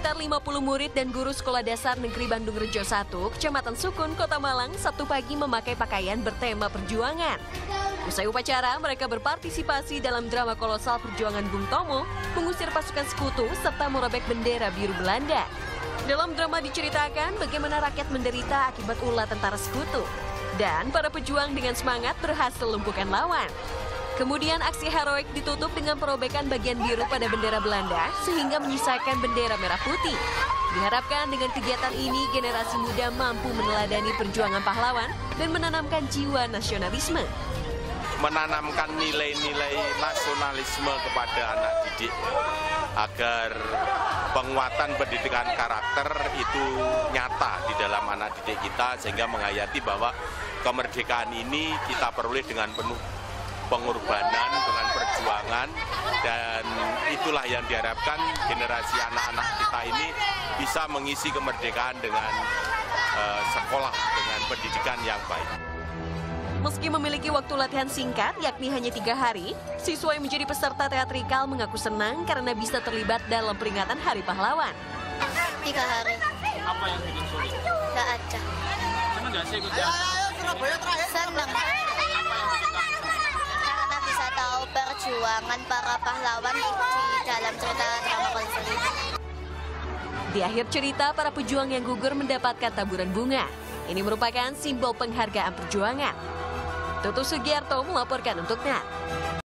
Sekitar 50 murid dan guru Sekolah Dasar Negeri Bandung Rejo 1, Kecamatan Sukun, Kota Malang, Sabtu pagi memakai pakaian bertema perjuangan. Usai upacara, mereka berpartisipasi dalam drama kolosal perjuangan Bung Tomo, mengusir pasukan sekutu, serta merobek bendera biru Belanda. Dalam drama diceritakan bagaimana rakyat menderita akibat ulah tentara sekutu. Dan para pejuang dengan semangat berhasil lumpuhkan lawan. Kemudian aksi heroik ditutup dengan perobekan bagian biru pada bendera Belanda sehingga menyisakan bendera merah putih. Diharapkan dengan kegiatan ini generasi muda mampu meneladani perjuangan pahlawan dan menanamkan jiwa nasionalisme. Menanamkan nilai-nilai nasionalisme kepada anak didik agar penguatan pendidikan karakter itu nyata di dalam anak didik kita sehingga menghayati bahwa kemerdekaan ini kita peroleh dengan penuh pengorbanan, dengan perjuangan, dan itulah yang diharapkan generasi anak-anak kita ini bisa mengisi kemerdekaan dengan sekolah, dengan pendidikan yang baik. Meski memiliki waktu latihan singkat, yakni hanya 3 hari, siswa yang menjadi peserta teatrikal mengaku senang karena bisa terlibat dalam peringatan Hari Pahlawan. 3 hari. Apa yang bikin sulit? Nggak ada. Senang nggak sih ikut teater? Senang. Karena bisa tahu perjuangan para pahlawan di dalam cerita drama konser ini. Di akhir cerita, para pejuang yang gugur mendapatkan taburan bunga. Ini merupakan simbol penghargaan perjuangan. Tutu Sugiarto melaporkan untuk NET.